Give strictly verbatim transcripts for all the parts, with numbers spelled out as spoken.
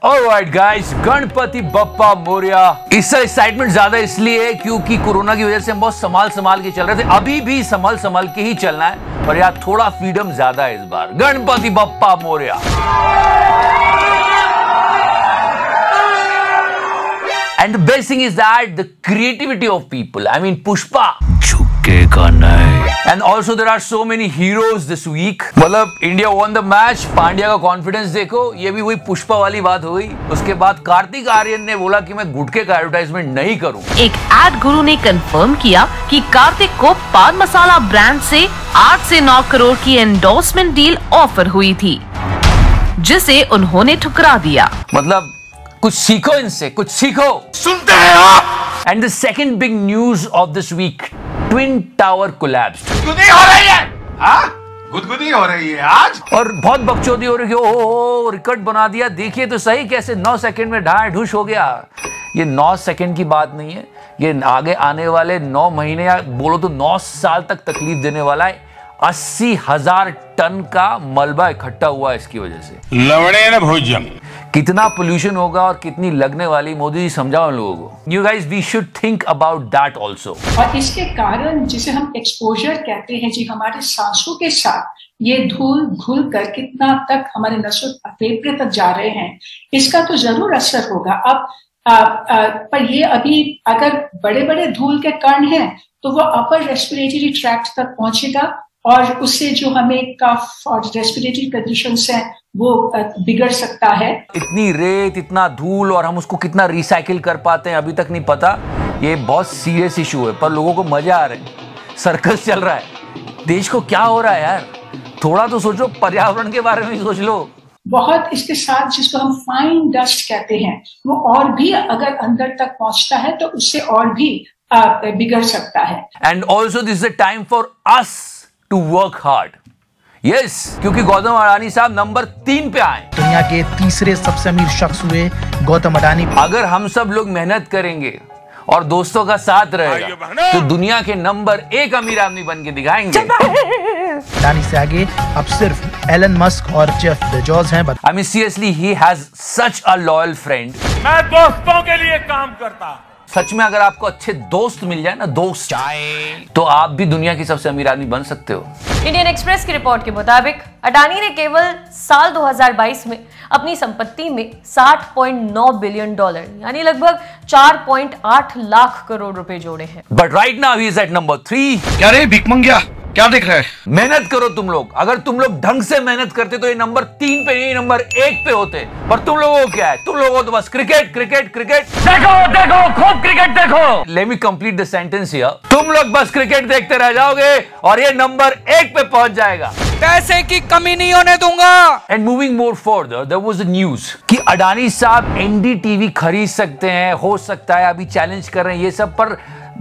Alright guys, Ganpati Bappa Moriya. इससे excitement ज्यादा इसलिए है क्योंकि कोरोना की वजह से हम बहुत संभाल संभाल के चल रहे थे, अभी भी संभाल संभाल के ही चलना है, पर यार थोड़ा फ्रीडम ज्यादा है इस बार। Ganpati Bappa Moriya. And the best thing is that the creativity of people, I mean Pushpa, झुकेगा नहीं। And also there are so many heroes this week. मतलब India won the match, Pandya का कॉन्फिडेंस देखो, ये भी वही पुष्पा वाली बात हो गई। उसके बाद कार्तिक आर्यन ने बोला कि मैं गुटखे का एडवर्टाइजमेंट नहीं करूं। एक एड गुरु ने कंफर्म किया कि कार्तिक को पान मसाला ब्रांड से आठ से नौ करोड़ की एंडोर्समेंट डील ऑफर हुई थी, जिसे उन्होंने ठुकरा दिया। मतलब कुछ सीखो इनसे, कुछ सीखो। सुनते हैं आप? And the second big news of this week, Twin Tower collapsed. गुदगुदी हो रही है, हाँ? गुदगुदी हो रही है आज। और बहुत बकचोदी हो रही है। ओ, ओ, रिकॉर्ड बना दिया, देखिए तो सही कैसे नौ सेकंड में ढाई ढूश हो गया। ये नौ सेकंड की बात नहीं है, ये आगे आने वाले नौ महीने या बोलो तो नौ साल तक तकलीफ देने वाला है। अस्सी हजार टन का मलबा इकट्ठा हुआ है इसकी वजह से। लवड़े ने भोजन। कितना पोल्यूशन होगा और कितनी लगने वाली, मोदी जी समझाओ लोगों को। You guys we should think about that also. और इसके कारण जिसे हम एक्सपोजर कहते हैं जी, हमारे सांसों के साथ ये धूल घुल कर कितना तक हमारे नसों फेफड़े तक जा रहे हैं, इसका तो जरूर असर होगा। अब आ, आ, पर ये अभी अगर बड़े बड़े धूल के कण हैं तो वो अपर रेस्पिरेटरी ट्रैक्ट तक पहुंचेगा और उससे जो हमें कफ और रेस्पिरेटरी कंडीशंस हैं वो बिगड़ सकता है। इतनी रेत, इतना धूल, और हम उसको कितना रिसाइकिल कर पाते हैं अभी तक नहीं पता। ये बहुत सीरियस इशू है, पर लोगों को मजा आ रहा है, सर्कस चल रहा है। देश को क्या हो रहा है यार, थोड़ा तो सोचो, पर्यावरण के बारे में ही सोच लो। बहुत इसके साथ जिसको हम फाइन डस्ट कहते हैं, वो और भी अगर अंदर तक पहुंचता है तो उससे और भी बिगड़ सकता है। And also this is the time for us to work hard. Yes, क्योंकि गौतम अडानी साहब नंबर तीन पे आए। दुनिया के तीसरे सबसे अमीर शख्स हुए गौतम अडानी। अगर हम सब लोग मेहनत करेंगे और दोस्तों का साथ रहेगा तो दुनिया के नंबर एक अमीर आदमी बन के दिखाएंगे। अडानी से आगे अब सिर्फ एलन मस्क और जेफ बेजोस हैं। I mean seriously, he has such a loyal friend. मैं दोस्तों के लिए काम करता। सच में अगर आपको अच्छे दोस्त मिल जाए ना, दोस्त, तो आप भी दुनिया की सबसे अमीर आदमी बन सकते हो। इंडियन एक्सप्रेस की रिपोर्ट के मुताबिक अडानी ने केवल साल दो हज़ार बाईस में अपनी संपत्ति में साठ पॉइंट नौ बिलियन डॉलर यानी लगभग चार पॉइंट आठ लाख करोड़ रुपए जोड़े हैं। But right now he is at number three. क्या रे भिख मंगिया, क्या देख रहे हैं? मेहनत करो तुम लोग, अगर तुम लोग ढंग से मेहनत करते तो ये नंबर तीन पे नहीं नंबर एक पे होते। पर तुम लोगों को क्या है, तुम लोगों को तो बस क्रिकेट क्रिकेट क्रिकेट देखो देखो खूब क्रिकेट देखो। Let me complete the sentence here. तुम लोग बस क्रिकेट देखते रह जाओगे और ये नंबर एक पे पहुंच जाएगा। पैसे की कमी नहीं होने दूंगा। And moving more further, there was a news कि अडानी साहब एनडीटीवी खरीद सकते हैं, हो सकता है, अभी चैलेंज कर रहे हैं, ये सब पर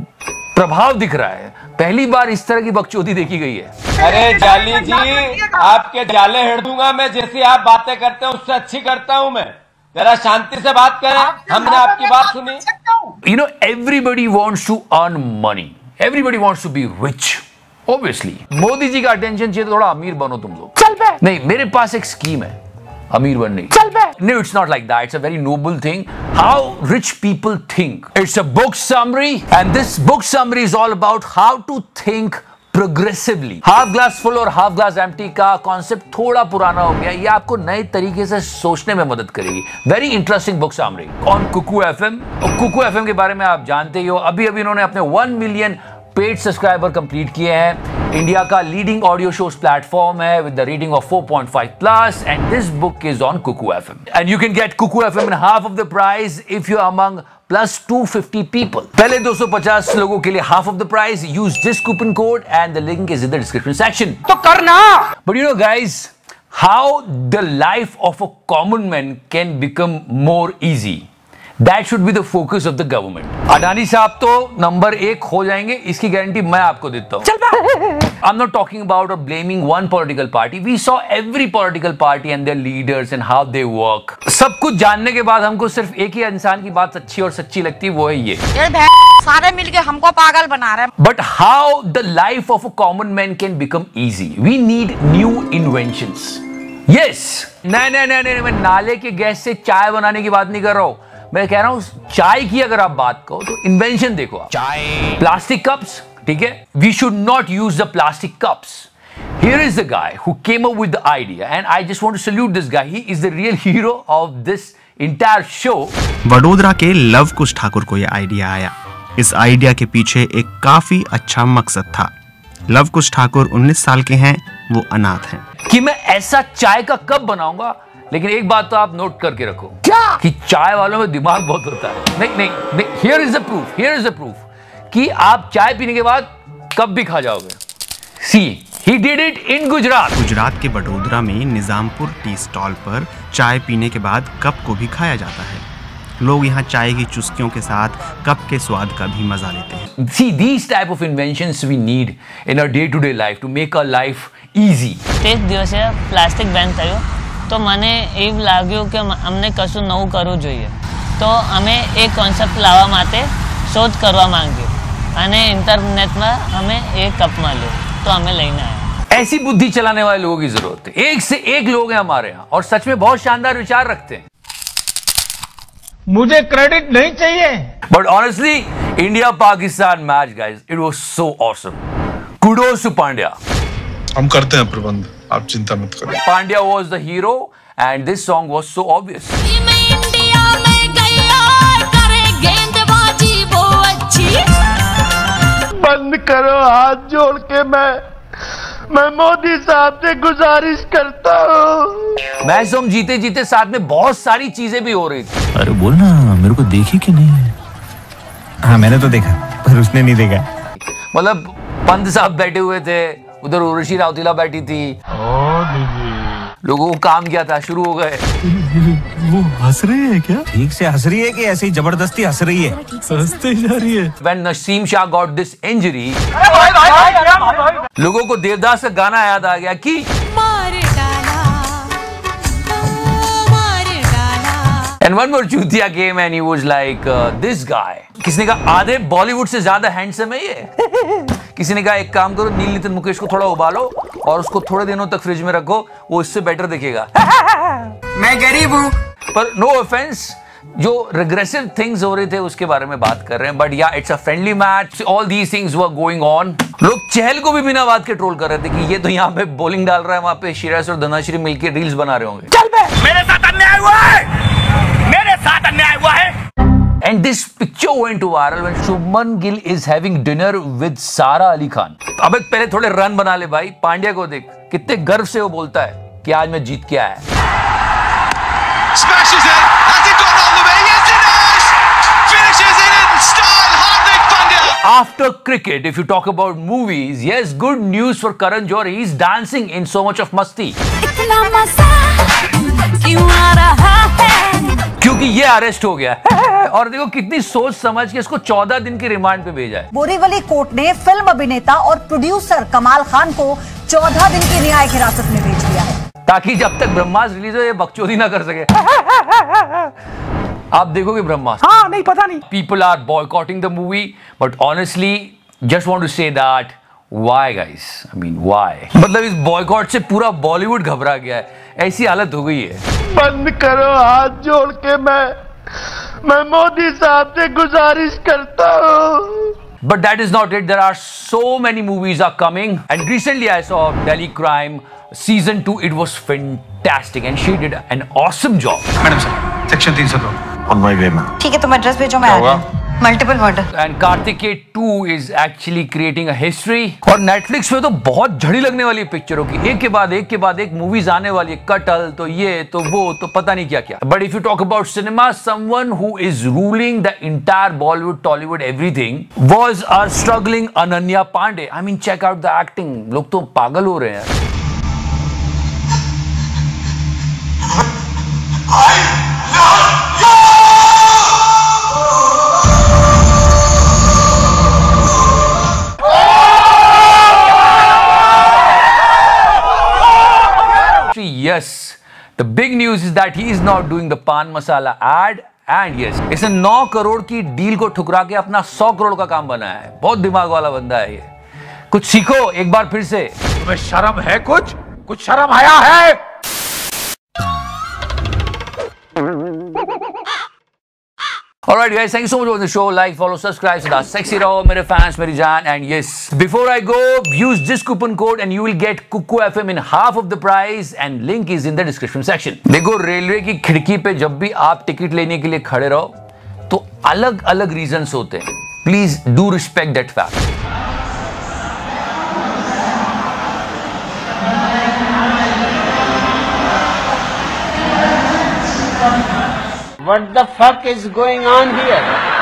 प्रभाव दिख रहा है। पहली बार इस तरह की बकचोदी देखी गई है। अरे जाली जी, आपके जाले हिड़ दूंगा मैं। जैसी आप बातें करते हैं उससे अच्छी करता हूं मैं। जरा शांति से बात करें, हमने आपकी बात सुनी। You know, everybody wants to earn money. Everybody wants to be rich. Obviously, Modi ji का अटेंशन चाहिए तो थोड़ा अमीर बनो तुम लोग। चल बे। नहीं, मेरे पास एक स्कीम है अमीर बनने की। चल बे। No, it's not like that. It's a very noble thing. How rich people think. It's a book summary, and this book summary is all about how to think progressively. Half glass full और half glass empty का concept थोड़ा पुराना हो गया, ये आपको नए तरीके से सोचने में मदद करेगी। Very interesting book summary on Kuku F M. और Kuku एफ एम के बारे में आप जानते ही हो, अभी अभी इन्होंने अपने one million paid subscriber complete किए हैं। इंडिया का लीडिंग ऑडियो शोज प्लेटफॉर्म है with the rating of four point five plus, and this book is on Kuku F M, and you can get Kuku F M in half of the price if you are among plus two fifty people. पहले दो सौ पचास लोगों के लिए half of the price. Use this coupon code and the link is in the description section. तो करना। But you know guys, how the life of a common man can become more easy, That should be the focus of the government. Adani साहब तो number एक हो जाएंगे, इसकी guarantee मैं आपको देता हूँ। I'm not talking about or blaming one political party. We saw every political party and their leaders and how they work. सब कुछ जानने के बाद हमको सिर्फ एक ही इंसान की बात अच्छी और सच्ची लगती है, वो है ये। सारे मिलके हमको पागल बना रहे हैं। But how the life of a common man can become easy? We need new inventions. Yes, नहीं नहीं नहीं नहीं, मैं नाले के गैस से चाय बनाने की बात नहीं कर रहा हूं, मैं कह रहा हूं चाय की अगर आप बात करो तो इन्वेंशन देखो आप। चाय प्लास्टिक कप्स, ठीक है, we should not use the plastic cups. Here is the guy who came up with the idea and I just want to salute this guy. He is the real hero of this entire show. Vadodara के लव कुश ठाकुर को यह idea आया। इस idea के पीछे एक काफी अच्छा मकसद था। लव कुश ठाकुर उन्नीस साल के हैं, वो अनाथ हैं। कि मैं ऐसा चाय का कप बनाऊंगा, लेकिन एक बात तो आप नोट करके रखो, क्या कि चाय वालों में दिमाग बहुत होता है। नहीं नहीं नहीं, here is the proof, here is the proof कि आप चाय पीने के बाद कप भी खा जाओगे। सी He did it in Gujarat. Gujarat के वडोदरा में निजामपुर टी स्टॉल पर चाय पीने के बाद कप को भी खाया जाता है। लोग यहाँ चाय की चुस्कियों के साथ कप के स्वाद का भी मजा लेते हैं। See, these type of inventions we need in our day-to-day life to make our life easy. એક દિવસે પ્લાસ્ટિક બેન થયો તો મને એવું લાગ્યું કે અમને કશું નવું કરવું જોઈએ, તો અમે એક કોન્સેપ્ટ લાવવા માટે શોધ કરવા માંગ્યો અને ઇન્ટરનેટમાં અમે એ કપ મળ્યો तो हमें लेना है। ऐसी बुद्धि चलाने वाले लोगों की जरूरत है। एक से एक लोग हैं हमारे यहाँ और सच में बहुत शानदार विचार रखते हैं। मुझे क्रेडिट नहीं चाहिए। But honestly India Pakistan match guys, it was so awesome. Kudos to Pandya. हम करते हैं प्रबंध, आप चिंता मत करो। Pandya was the hero and this song was so obvious. बंद करो, हाथ जोड़ के मैं मैं मोदी साहब से गुजारिश करता हूँ। मैच तो हम जीते जीते साथ में बहुत सारी चीजें भी हो रही थी। अरे बोल ना, मेरे को देखी कि नहीं? हाँ मैंने तो देखा, पर उसने नहीं देखा। मतलब पंत साहब बैठे हुए थे, उधर उर्वशी राउतेला बैठी थी, लोगों को काम किया था, शुरू हो गए। वो हंस रही है क्या? ठीक से हंस रही है कि ऐसे ही जबरदस्ती हंस रही है? हंसते जा रही है। When Naseem Shah got this injury, लोगों को देवदास का गाना याद आ गया कि मार डाला, मार डाला। And one more चूतिया came and he was like uh, this guy. किसने कहा आधे बॉलीवुड से ज्यादा हैंडसम है ये। किसी ने कहा एक काम करो, नील नितिन मुकेश को थोड़ा उबालो और उसको थोड़े दिनों तक फ्रिज में रखो, वो इससे बेटर दिखेगा। मैं गरीब हूँ। पर नो ऑफेंस, जो रिग्रेसिव थिंग्स हो रहे थे उसके बारे में बात कर रहे हैं, but yeah it's a friendly match, all these things were going on. लोग चहल को भी बिना बात के ट्रोल कर रहे थे कि ये तो यहाँ पे बॉलिंग डाल रहा है, वहां पे शिराज और धनाश्री मिलकर रील्स बना रहे होंगे। चल बे, मेरे साथ अन्याय हुआ है, मेरे साथ अन्याय हुआ है। And this picture went viral when Shubman Gill is having dinner with Sara Ali Khan. अबे पहले थोड़े रन बना ले भाई। पांड्या को देख, कितने गर्व से वो बोलता है कि आज मैं जीत के आया। Smashes it. Has it gone all the way? Yes, it has. Finishes it in style. Hardik Pandya. After cricket, if you talk about movies, yes, good news for Karan Johar. He's dancing in so much of masti. इतना मजा क्यों आ रहा है? क्योंकि ये arrest हो गया है और देखो कितनी सोच समझ के इसको चौदह दिन की रिमांड पे भेजा है। बोरीवली कोर्ट ने फिल्म अभिनेता और प्रोड्यूसर कमाल खान को चौदह दिन की न्यायिक हिरासत में भेज दिया है, ताकि जब तक ब्रह्मास्त्र रिलीज हो ये बकचोदी ना कर सके। आप देखोगे ब्रह्मास्त्र? हाँ नहीं, पता नहीं। People are boycotting the movie, but honestly just want to say that why guys, I mean why. मतलब इस बॉयकॉट से पूरा बॉलीवुड घबरा गया है, ऐसी हालत हो गई है। बंद करो, हाथ जोड़ के मैं मैं मोदी साहब से गुजारिश करता हूँ। But that is not it. There are so many movies are coming, and recently I saw Delhi Crime season two. It was fantastic, and she did an awesome job. Madam sir, section तीन सौ दो on my way ma'am. ठीक है, तुम address भेजो, मैं आ रहा हूँ। Multiple murder. And Kartikeya two is actually creating a history. और Netflix पे तो बहुत झड़ी लगने वाली पिक्चरों की, एक के बाद एक के बाद एक मूवीज आने वाली है। कटल तो ये तो वो तो पता नहीं क्या क्या। But if you talk about cinema, someone who is ruling the entire Bollywood, Tollywood, everything was our struggling Ananya Pandey. I mean, check out the acting. लोग तो पागल हो रहे हैं। Yes, the big news is that he is not doing the Pan Masala ad, and yes, इसने नौ करोड़ की deal को ठुकरा के अपना सौ करोड़ का काम बनाया है। बहुत दिमाग वाला बंदा है ये। कुछ सीखो एक बार फिर से। तुम्हें शर्म है? कुछ कुछ शर्म आया है? Alright guys, thank you so much for watching the show. Like, follow, subscribe, so that's sexy raw, mere fans, meri jaan. And yes, before I go, use this coupon code and you will get Kuku F M in half of the price and link is in the description section. देखो railway की खिड़की पे जब भी आप ticket लेने के लिए खड़े रहो तो अलग अलग रीजंस होते हैं. Please do respect that fact. What the fuck is going on here?